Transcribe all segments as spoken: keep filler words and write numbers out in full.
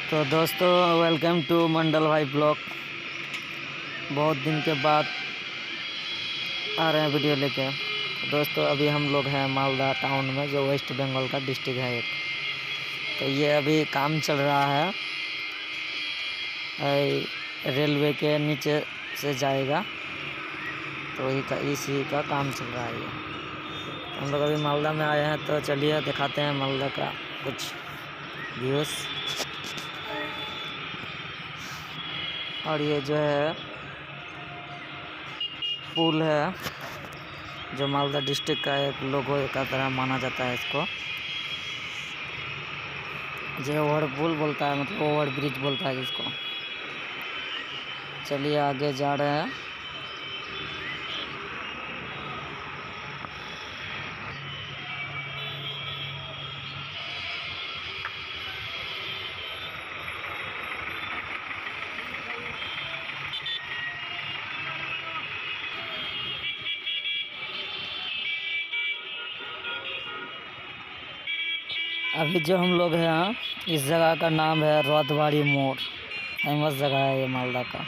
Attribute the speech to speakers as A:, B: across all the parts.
A: तो दोस्तों welcome to मंडल भाई ब्लॉग। बहुत दिन के बाद आ रहे हैं वीडियो लेके। तो दोस्तों अभी हम लोग हैं मालदा टाउन में, जो वेस्ट बंगाल का डिस्ट्रिक्ट है एक। तो ये अभी काम चल रहा है, रेलवे के नीचे से जाएगा, तो वही का इसी का काम चल रहा है। ये हम लोग अभी मालदा में आए हैं, तो चलिए दिखाते हैं मालदा का कुछ व्यूज़। और ये जो है पुल है, जो मालदा डिस्ट्रिक्ट का एक लोगो का तरह माना जाता है इसको। जो ओवर पुल बोलता है, मतलब ओवर ब्रिज बोलता है जिसको। चलिए आगे जा रहे हैं। अभी जो हम लोग हैं, इस जगह का नाम है रौतवाड़ी मोड़। फेमस जगह है ये मालदा का।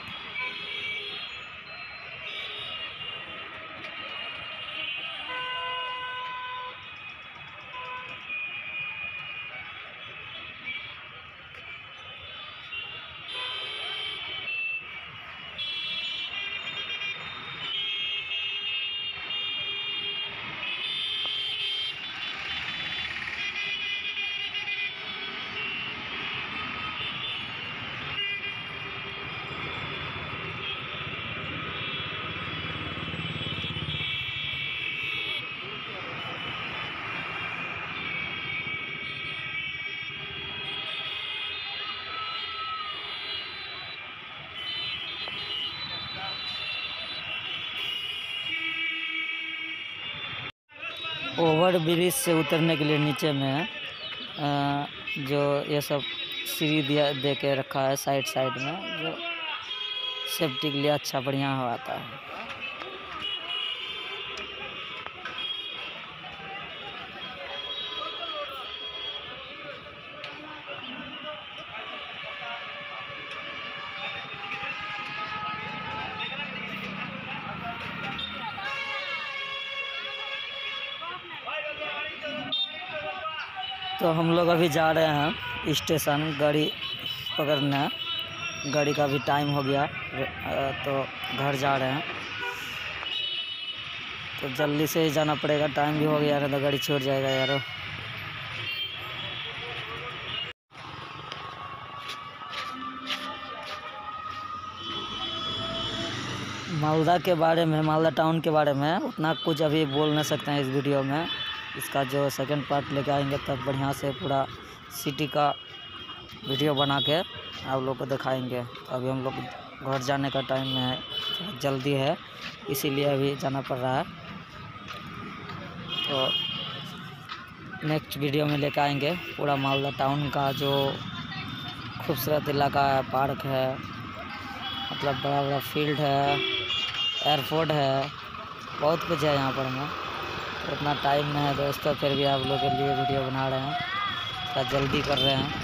A: ओवर ब्रिज से उतरने के लिए नीचे में आ, जो ये सब सीढ़ी दिया दे के रखा है साइड साइड में, जो सेफ्टी के लिए अच्छा बढ़िया हो आता है। तो हम लोग अभी जा रहे हैं स्टेशन गाड़ी पकड़ने। गाड़ी का भी टाइम हो गया, तो घर जा रहे हैं। तो जल्दी से ही जाना पड़ेगा, टाइम भी हो गया है, तो गाड़ी छूट जाएगा यार। मालदा के बारे में, मालदा टाउन के बारे में उतना कुछ अभी बोल नहीं सकते हैं इस वीडियो में। इसका जो सेकंड पार्ट लेके आएंगे तब बढ़िया से पूरा सिटी का वीडियो बना के आप लोग को दिखाएंगे। तो अभी हम लोग घर जाने का टाइम में है, जल्दी है, इसीलिए अभी जाना पड़ रहा है। तो नेक्स्ट वीडियो में लेके आएंगे पूरा मालदा टाउन का जो खूबसूरत इलाका है, पार्क है, मतलब बड़ा बड़ा फील्ड है, एयरपोर्ट है, बहुत कुछ है यहाँ पर में। तो उतना टाइम नहीं है दोस्तों, फिर भी आप लोगों के लिए वीडियो बना रहे हैं, थोड़ा जल्दी कर रहे हैं।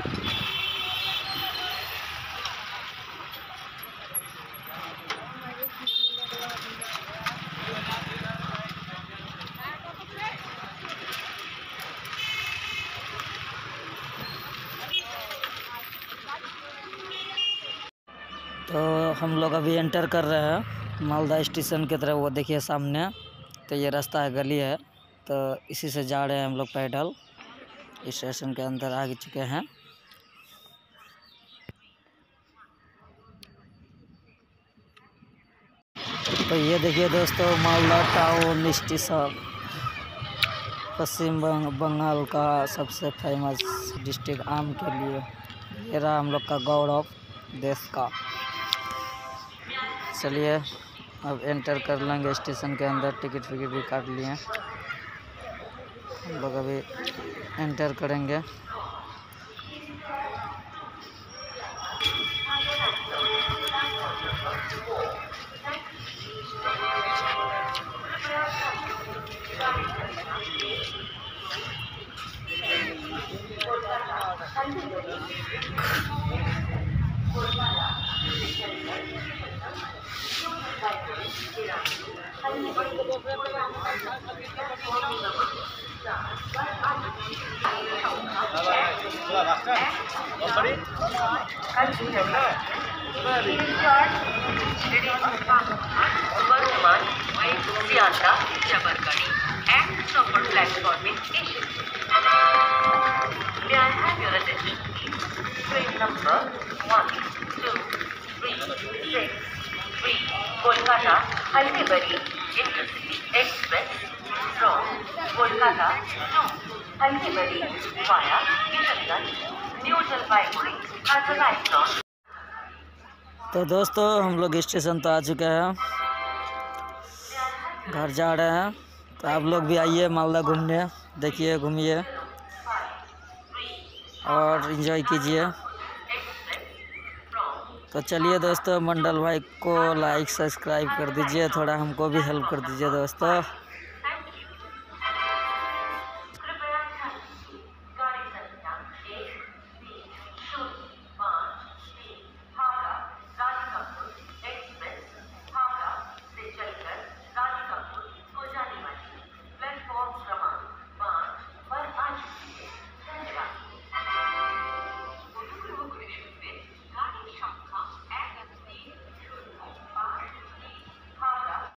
A: तो हम लोग अभी एंटर कर रहे हैं मालदा स्टेशन की तरफ। वो देखिए सामने, तो ये रास्ता है, गली है, तो इसी से जा रहे हैं हम लोग पैदल। स्टेशन के अंदर आ चुके हैं। तो ये देखिए दोस्तों, मालदा टाउन स्टेशन पश्चिम बंगाल का सबसे फेमस डिस्ट्रिक्ट आम के लिए। ये रहा हम लोग का गौरव देश का। चलिए अब एंटर कर लेंगे स्टेशन के अंदर। टिकट फिकट भी काट लिए, हम लोग अभी एंटर करेंगे।
B: May I have your attention, please? Train number one two three six three Kolkata Haldibarri Intercity Express from Kolkata to Haldibarri via Kishanganj, New Jalpaiguri has arrived on.
A: तो दोस्तों हम लोग स्टेशन तो आ चुके हैं, घर जा रहे हैं। तो आप लोग भी आइए मालदा घूमने, देखिए घूमिए और एंजॉय कीजिए। तो चलिए दोस्तों, मंडल भाई को लाइक सब्सक्राइब कर दीजिए, थोड़ा हमको भी हेल्प कर दीजिए दोस्तों।